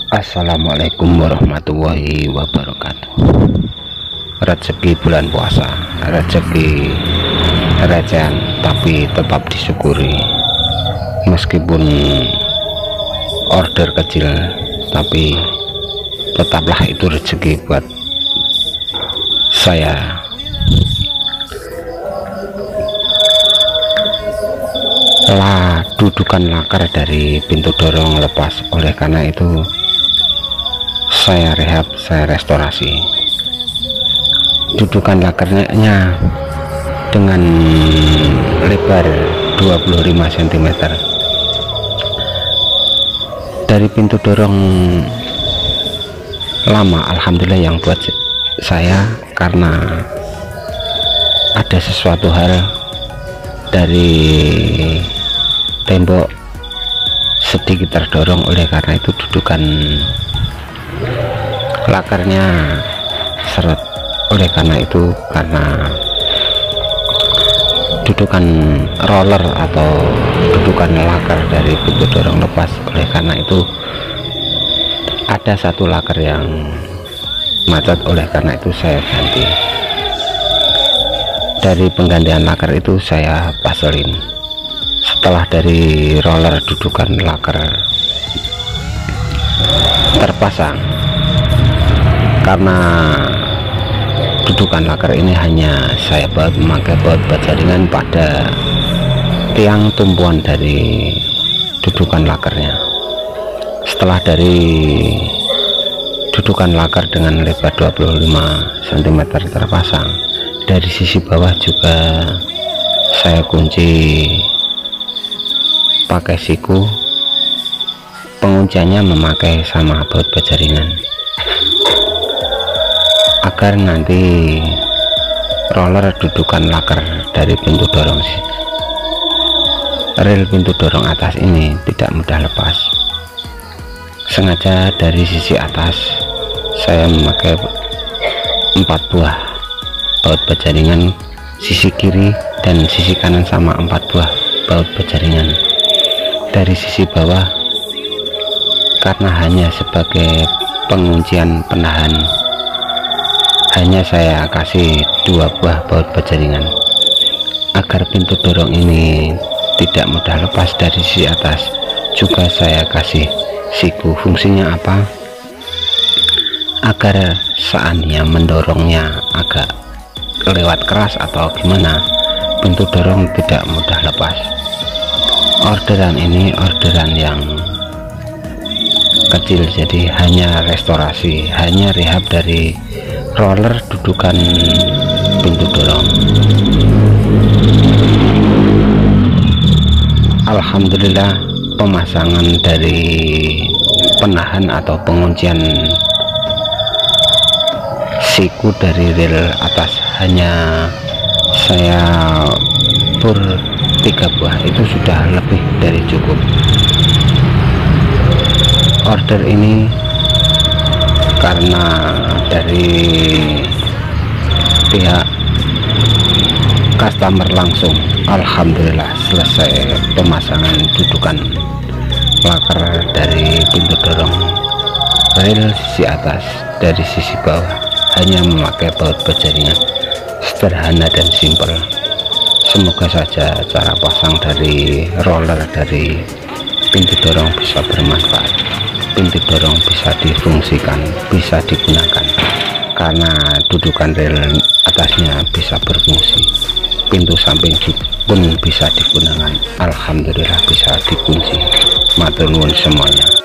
Assalamualaikum warahmatullahi wabarakatuh. Rezeki bulan puasa, rezeki recehan tapi tetap disyukuri. Meskipun order kecil, tapi tetaplah itu rezeki buat saya. Dudukan lakar dari pintu dorong lepas, oleh karena itu saya rehab, saya restorasi. Dudukan lakarnya dengan lebar 25 cm dari pintu dorong lama. Alhamdulillah yang buat saya, karena ada sesuatu hal dari tembok sedikit terdorong, oleh karena itu dudukan lakarnya seret. Oleh karena itu, karena dudukan roller atau dudukan lakar dari pintu dorong lepas, oleh karena itu ada satu lakar yang macet, oleh karena itu saya ganti. Dari penggantian lakar itu saya paselin. Setelah dari roller dudukan lakar terpasang, karena dudukan lakar ini hanya saya memakai baut jaringan pada tiang tumpuan dari dudukan lakarnya. Setelah dari dudukan lakar dengan lebar 25 cm terpasang, dari sisi bawah juga saya kunci pakai siku. Pengunciannya memakai sama baut jaringan, agar nanti roller dudukan lakar dari pintu dorong, rel pintu dorong atas ini tidak mudah lepas. Sengaja dari sisi atas saya memakai 4 buah baut jaringan, sisi kiri dan sisi kanan sama 4 buah baut jaringan. Dari sisi bawah, karena hanya sebagai penguncian penahan, hanya saya kasih 2 buah baut jaringan agar pintu dorong ini tidak mudah lepas. Dari sisi atas juga saya kasih siku. Fungsinya apa? Agar seandainya mendorongnya agak lewat keras atau gimana, pintu dorong tidak mudah lepas. Orderan ini orderan yang kecil, jadi hanya restorasi, hanya rehab dari roller dudukan pintu dorong. Alhamdulillah, pemasangan dari penahan atau penguncian siku dari rel atas hanya saya pur 3 buah, itu sudah lebih dari cukup. Order ini karena dari pihak customer langsung. Alhamdulillah selesai pemasangan dudukan lakar dari pintu dorong rel sisi atas. Dari sisi bawah hanya memakai baut jaringan, sederhana dan simpel. Semoga saja cara pasang dari roller dari pintu dorong bisa bermanfaat, pintu dorong bisa difungsikan, bisa digunakan, karena dudukan rel atasnya bisa berfungsi. Pintu samping pun bisa digunakan. Alhamdulillah bisa dikunci. Matur nuwun semuanya.